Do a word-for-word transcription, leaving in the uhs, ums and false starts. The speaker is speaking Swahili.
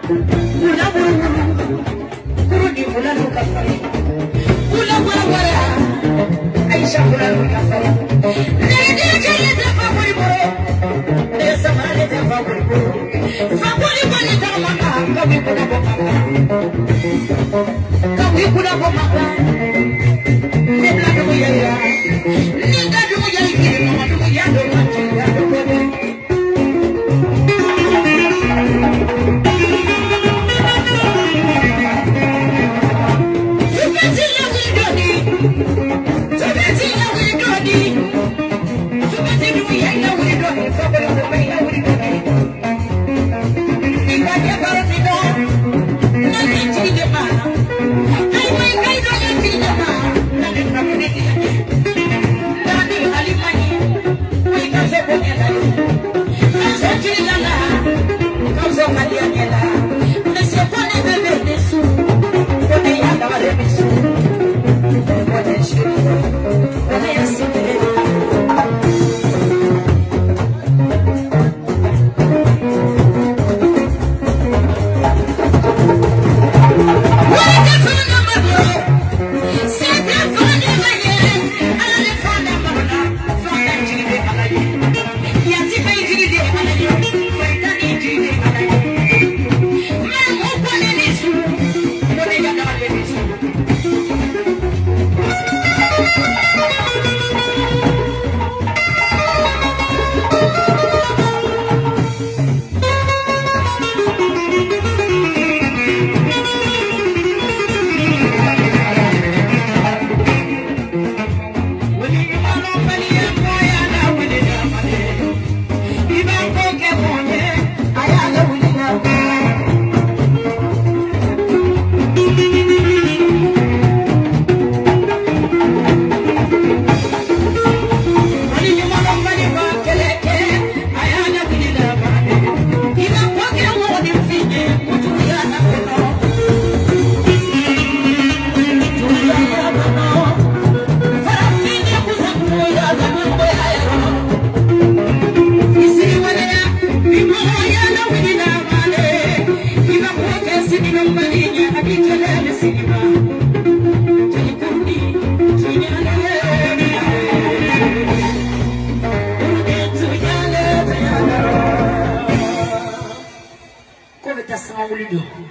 Kula buru buru di kula luka fari. Kula wara wara Aisha kula luka fari. Nede jale tefa buru buru. Nede samale tefa buru buru. Fa buru buru tamaka kawi kula bomaka. Kawi kula bomaka. Nebla dumu yaya. Neda dumu yaya kiri mama dumu yado manchi yado kobe. Como está essa mulher?